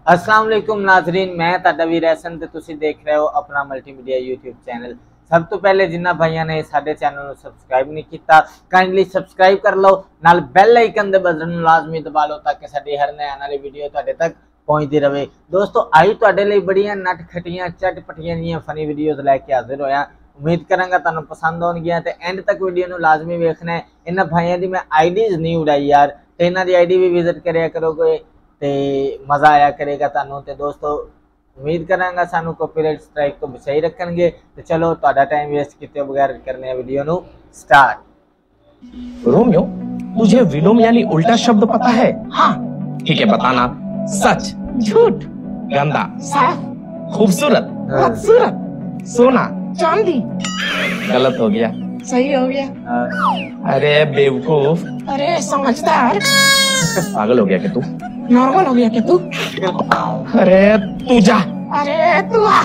अस्सलाम वालेकुम नाजरीन, मैं तुहाडा वीर हसन ते तुसीं देख रहे हो अपना मल्टीमीडिया यूट्यूब चैनल। सब तो पहले जिन्ना भाइयों ने साडे चैनल को सबसक्राइब नहीं किया, काइंडली सबसक्राइब कर लो, नाल बैल आइकन दे बटन लाजमी दबा लो ताकि साडी हर नई आने वाली वीडियो तुहाडे तक पहुंचती रहे। दोस्तों आई तुहाडे लई बड़ियां नटखटियां चटपटियां जिहियां फनी वीडियोज़ लैके हाजिर होया। उम्मीद करांगा तुहानूं पसंद आउणगियां ते एंड तक वीडियो नूं लाजमी वेखना है। इन्हां भाइयों दी मैं आईडीज़ नहीं उड़ाई यार, ते इन्हां दी आईडी भी विजिट करिया करोगे ते मज़ा आया करेगा तुहानूं। ते दोस्तों उम्मीद करांगा सानू कॉपीराइट स्ट्राइक तो बचाई रखणगे। तो चलो तुहाडा टाइम वेस्ट किए बगैर करने वीडियो नू स्टार्ट। रोमियो, तुझे विलोम यानी उल्टा शब्द पता है? हाँ, ठीक है, बताना। सच, झूठ, गंदा, साफ, खूबसूरत, खूबसूरत, सोना, चांदी। गलत हो गया, सही हो गया। अरे बेवकूफ, अरे समझदार, पागल हो गया क्या तू? नॉर्मल हो गया क्या तू? अरे तू जा, अरे तू आ।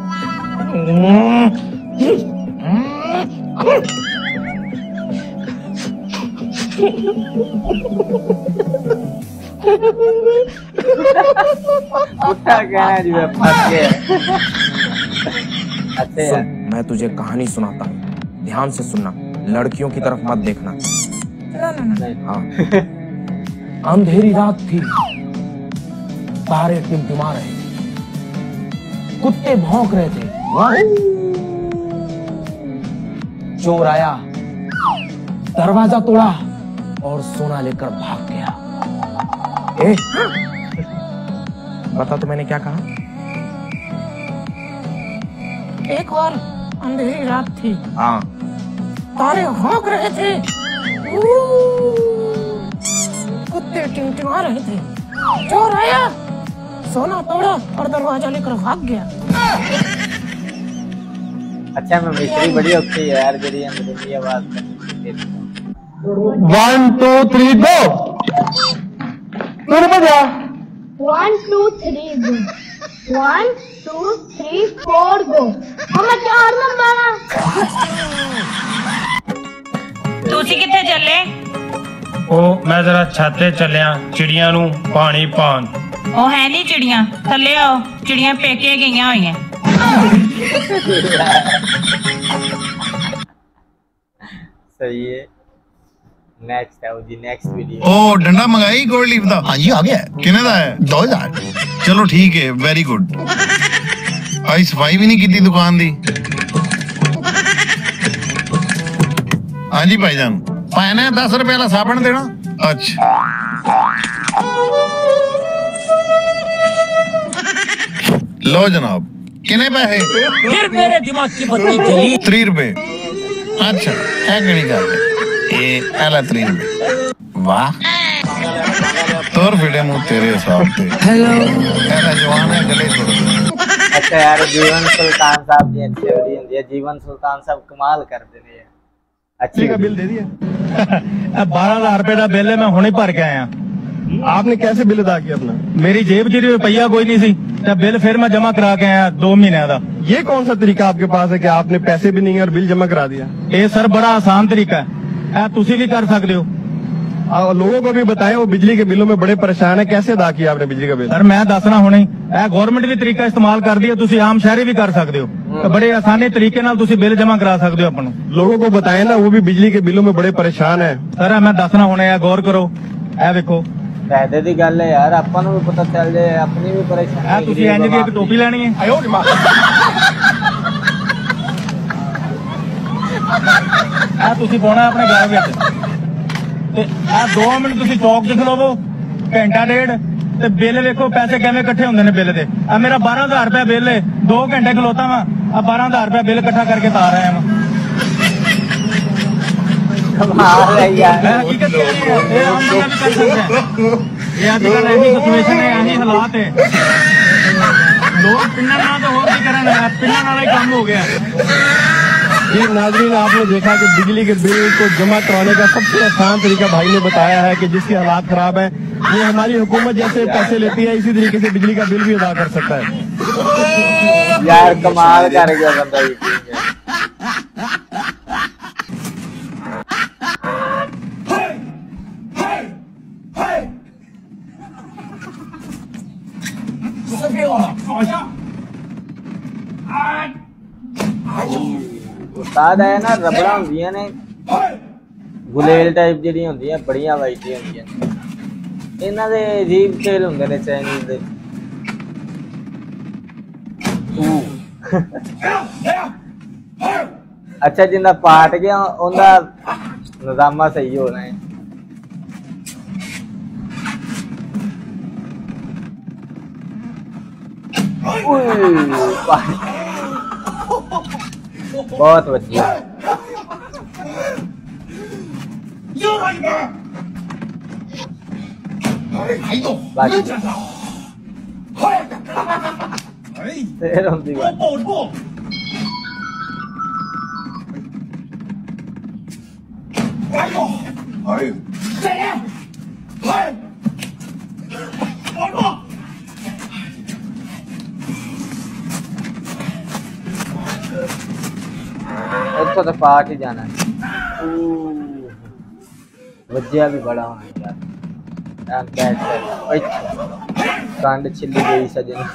मैं तुझे कहानी सुनाता हूँ, ध्यान से सुनना, लड़कियों की तरफ मत देखना। हाँ। अंधेरी रात थी, तारे टिमटिमा रहे, कुत्ते भौंक रहे थे। चोर आया, दरवाजा तोड़ा और सोना लेकर भाग गया। बता तो मैंने क्या कहा? एक और अंधेरी रात थी, हाँ, तारे भौंक रहे थे, कुत्ते टिमटिमा रहे थे, चोर आया, सोना तोड़ा और दरवाजा लेकर भाग गया। अच्छा मैं मिस्त्री बड़ी होती है यार, जरी अंदरूनी आवाज करनी। 1 2 3 गो। तू बजा। 1 2 3 गो। 1 2 3 4 गो। मम्मा 4 नंबर। ਤੁਸੀਂ ਕਿੱਥੇ ਚੱਲੇ? ਉਹ ਮੈਂ ਜ਼ਰਾ ਛਾਤੇ ਚੱਲਿਆ ਚਿੜੀਆਂ ਨੂੰ ਪਾਣੀ ਪਾਣ। ਉਹ ਹੈ ਨਹੀਂ ਚਿੜੀਆਂ, ਥੱਲੇ ਆਓ, ਚਿੜੀਆਂ ਪੇਕੇ ਗਈਆਂ ਹੋਈਆਂ। सही है। नेक्स्ट है जी, नेक्स्ट वीडियो। ओ डंडा मंगाई गोल्ड लीफ दा? हाँ जी आ गया। कितने दा है? 2000। चलो ठीक है, वेरी गुड। आई सफाई भी नहीं की दुकान दी। हाँ जी भाईजान, पाने 10 रुपए वाला साबन देना। अच्छा लो जनाब, कितने पैसे? फिर मेरे दिमाग की बत्ती जली। 3 रुपए। अच्छा है केड़ी गल है? ए पहला 3 रुपए। वाह, तोर फिटे मुंह तेरे हिसाब से। हेलो पहला जवान है, गले छोड़। अच्छा यार, जीवन सुल्तान साहब दी अच्छी हो रही है। जीवन सुल्तान साहब कमाल कर देने हैं। अच्छी का बिल दे दिया। 12,000 रुपए का बिल है, मैं हुणे भर के आया। आपने कैसे बिल अदा किया अपना? मेरी जेब च रुपया कोई नहीं सी, बिल फिर मैं जमा करा के आया 2 महीने का। ये कौन सा तरीका आपके पास है कि आपने पैसे भी नहीं और बिल जमा करा दिया? ये सर बड़ा आसान तरीका है, तुसी भी कर सकते हो। और लोगों को भी बताएं, वो बिजली के बिलों में बड़े परेशान है। कैसे अदा किया आपने बिजली का बिल? सर मैं दसना हुणे, गवर्नमेंट भी तरीका इस्तेमाल कर दिया, तुसी आम शहरी भी कर सकते हो। तो बड़े आसानी तरीके नाल तुसी बिल जमा करा सकते हो अपन। लोगों को बताएं ना, वो भी बिजली के बिलों में बड़े परेशान है। सर मैं दसना हुणे, गौर करो। ए देखो, फायदे दी गल है यार, अपन नूं भी पता चल जाए, अपनी भी परेशानी। तुसी इंज दी एक टोपी लेनी है, तुसी पाउणा अपने घर विच, ते 2 मिनट तुसी चौक च खलोवो, घंटा डेढ़, ते बिल देखो पैसे किवें इकट्ठे हुंदे ने बिल दे। मेरा 12,000 रुपया बिल है, 2 घंटे खलोता वा, 12,000 रुपया बिल इकट्ठा करके तार आया वा। कमाल है यार। हकीकत ये है, आम बंदा भी कर सकता है। ये आजकल ऐसी सिचुएशन है, ऐसी हालात है, लोग पिन्ना ना तो और भी करन, पिन्ना नाल ही काम हो गया। ये नाज़रीन, आपने देखा कि बिजली के बिल को जमा कराने का सबसे आसान तरीका भाई ने बताया है कि जिसके हालात खराब है, ये हमारी हुकूमत जैसे पैसे लेती है, इसी तरीके से बिजली का बिल भी अदा कर सकता है। यार कमाल कर गया बंदा ये। उस्ताद आया ना रबड़ा होंदियां ने गुलेल टाइप ਜਿਹੜੀਆਂ ਹੁੰਦੀਆਂ ਬੜੀਆਂ ਵਾਈਟੀ ਹੁੰਦੀਆਂ ਇਹਨਾਂ ਦੇ ਅਜੀਬ ਖੇਲ ਹੁੰਦੇ ਨੇ ਚਾਈਨੀਜ਼ ਦੇ ਅੱਛਾ ਜਿੰਦਾ ਪਾਟ ਗਿਆ ਉਹਦਾ ਨਿਜ਼ਾਮਾ ਸਹੀ ਹੋਣਾ ਹੈ बहुत बढ़िया तो पार्ट ही जाना है वज्जिया भी बड़ा होना यार कांड छिल्ली गई सजन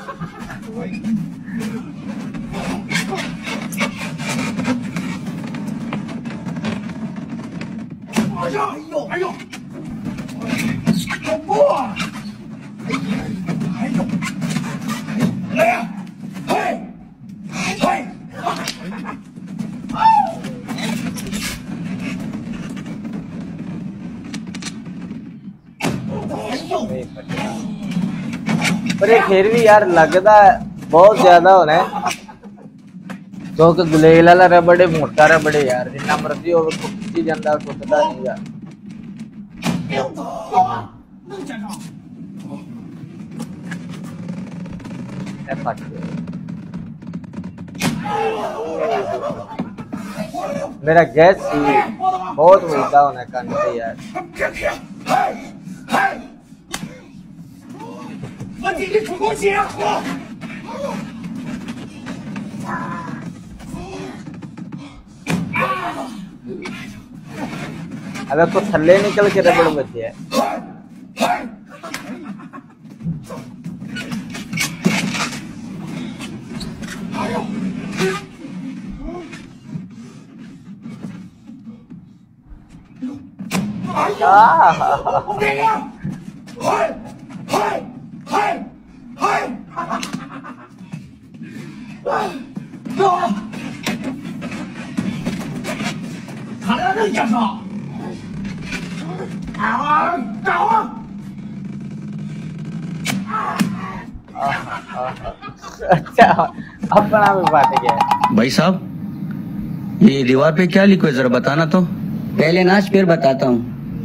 पर ये फिर भी यार लगता बहुत ज्यादा होना है क्योंकि गुलेल वाला रबड़ मोटा रबड़ यार जिन्ना मर्जी हो खिंची जाता टुटता नहीं यार मेरा गैस बहुत उल्टा होना कान से यार अगर तो थल्ले निकल के रबड़ बचे है अच्छा अपना भी बात गया भाई साहब ये दीवार पे क्या लिखो है जरा बताना तो पहले नाच फिर बताता हूँ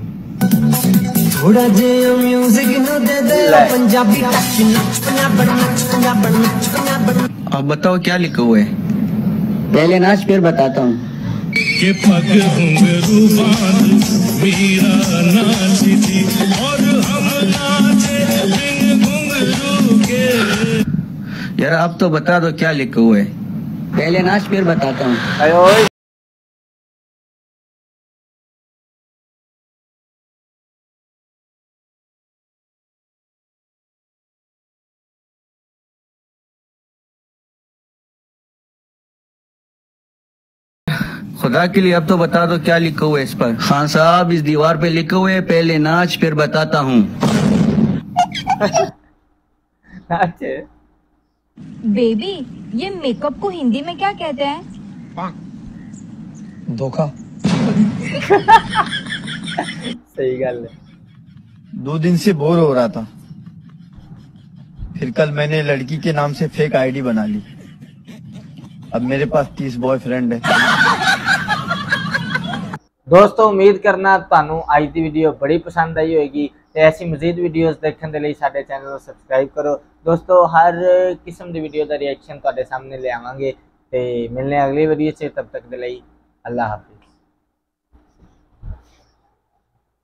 अब बताओ क्या लिखा हुआ है पहले नाच फिर बताता हूँ यार आप तो बता दो क्या लिखा हुआ है पहले नाच फिर बताता हूँ खुदा के लिए अब तो बता दो क्या लिखा हुआ है इस पर। खान साहब इस दीवार पे लिखा हुआ है पहले नाच फिर बताता हूँ। बेबी ये मेकअप को हिंदी में क्या कहते हैं? धोखा। सही गल है। 2 दिन से बोर हो रहा था, फिर कल मैंने लड़की के नाम से फेक आईडी बना ली। अब मेरे पास 30 बॉयफ्रेंड है। दोस्तों उम्मीद करना ਤੁਹਾਨੂੰ ਅੱਜ ਦੀ ਵੀਡੀਓ ਬੜੀ ਪਸੰਦ ਆਈ ਹੋਏਗੀ ਤੇ ਐਸੀ ਮਜ਼ੀਦ ਵੀਡੀਓਜ਼ ਦੇਖਣ ਦੇ ਲਈ ਸਾਡੇ ਚੈਨਲ ਨੂੰ ਸਬਸਕ੍ਰਾਈਬ ਕਰੋ। ਦੋਸਤੋ ਹਰ ਕਿਸਮ ਦੀ ਵੀਡੀਓ ਦਾ ਰਿਐਕਸ਼ਨ ਤੁਹਾਡੇ ਸਾਹਮਣੇ ਲਿਆਵਾਂਗੇ ਤੇ ਮਿਲਨੇ ਅਗਲੀ ਵੀਡੀਓ 'ਚ। ਤਬ ਤੱਕ ਦੇ ਲਈ ਅੱਲਾ ਹਾਫਿਜ਼।